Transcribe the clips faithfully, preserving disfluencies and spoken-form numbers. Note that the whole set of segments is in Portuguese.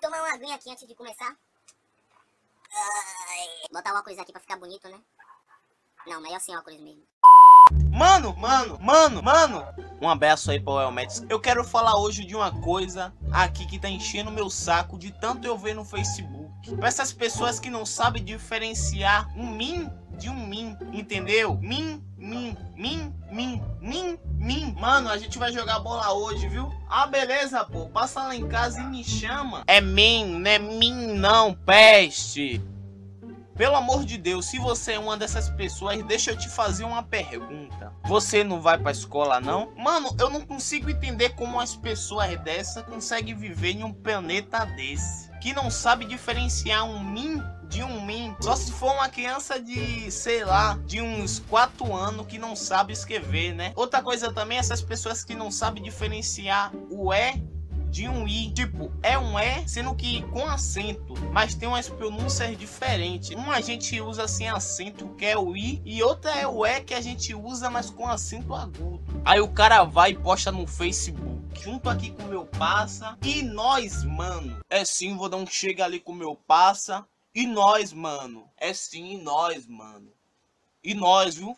tomar uma aguinha aqui antes de começar. Ai. Botar o óculos aqui pra ficar bonito, né? Não, melhor sem óculos mesmo. Mano, mano, mano, mano. Um abraço aí pro Elmetis. Eu quero falar hoje de uma coisa aqui que tá enchendo meu saco de tanto eu ver no Facebook. Pra essas pessoas que não sabem diferenciar um mim de um mim, entendeu? Mim, mim, mim, mim, mim, mim. Mano, a gente vai jogar bola hoje, viu? Ah, beleza, pô. Passa lá em casa e me chama. É mim, não é mim não, peste. Pelo amor de Deus, se você é uma dessas pessoas, deixa eu te fazer uma pergunta. Você não vai pra escola, não? Mano, eu não consigo entender como as pessoas dessa conseguem viver em um planeta desse. Que não sabe diferenciar um mim de um mim. Só se for uma criança de, sei lá, de uns quatro anos que não sabe escrever, né? Outra coisa também, essas pessoas que não sabem diferenciar o é de um i, tipo, é um é, sendo que com acento, mas tem umas pronúncias diferentes. Uma a gente usa sem acento, que é o i, e outra é o é que a gente usa, mas com acento agudo. Aí o cara vai e posta no Facebook, junto aqui com o meu passa, e nós, mano, é sim, vou dar um chega ali com o meu passa, e nós, mano, é sim, e nós, mano, e nós, viu,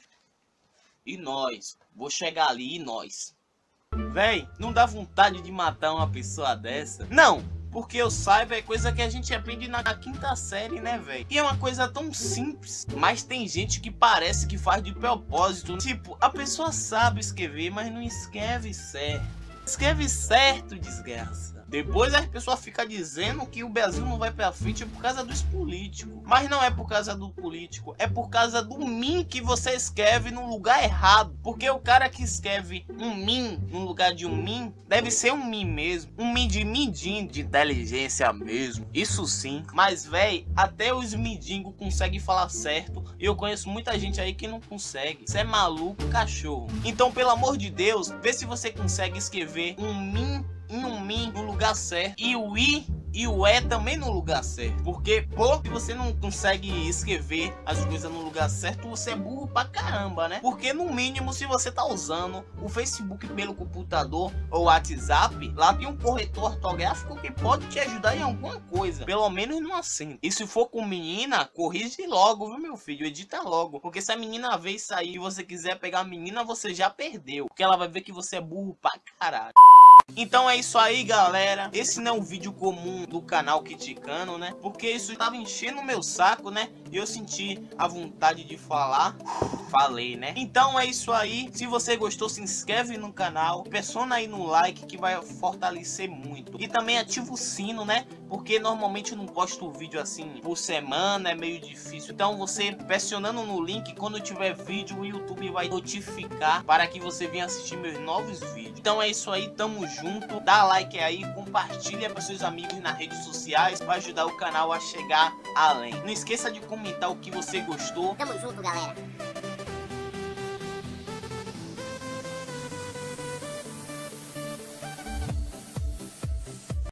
e nós, vou chegar ali, e nós. Véi, não dá vontade de matar uma pessoa dessa? Não, porque eu saiba é coisa que a gente aprende na quinta série, né, véi? E é uma coisa tão simples, mas tem gente que parece que faz de propósito. Tipo, a pessoa sabe escrever, mas não escreve certo. Escreve certo, desgraça. Depois as pessoas ficam dizendo que o Brasil não vai pra frente por causa dos políticos. Mas não é por causa do político, é por causa do mim que você escreve no lugar errado. Porque o cara que escreve um mim no lugar de um mim, deve ser um mim mesmo. Um mim de midinho, de inteligência mesmo. Isso sim. Mas, véi, até os midingos conseguem falar certo. E eu conheço muita gente aí que não consegue. Isso é maluco, cachorro. Então, pelo amor de Deus, vê se você consegue escrever um mim em um mim no lugar certo e o i e o é também no lugar certo. Porque, pô, se você não consegue escrever as coisas no lugar certo, você é burro pra caramba, né? Porque no mínimo, se você tá usando o Facebook pelo computador ou WhatsApp, lá tem um corretor ortográfico que pode te ajudar em alguma coisa, pelo menos no acento. E se for com menina, corrige logo, viu, meu filho? Edita logo, porque se a menina ver isso aí e você quiser pegar a menina, você já perdeu, porque ela vai ver que você é burro pra caralho. Então é isso aí, galera. Esse não é um vídeo comum do canal Criticando, né? Porque isso tava enchendo o meu saco, né? E eu senti a vontade de falar. Falei, né? Então é isso aí. Se você gostou, se inscreve no canal. Pressiona aí no like que vai fortalecer muito. E também ativa o sino, né? Porque normalmente eu não posto vídeo assim por semana, é meio difícil. Então você pressionando no link, quando tiver vídeo, o YouTube vai notificar para que você venha assistir meus novos vídeos. Então é isso aí, tamo junto. Dá like aí, compartilha para seus amigos nas redes sociais para ajudar o canal a chegar além. Não esqueça de comentar o que você gostou. Tamo junto, galera.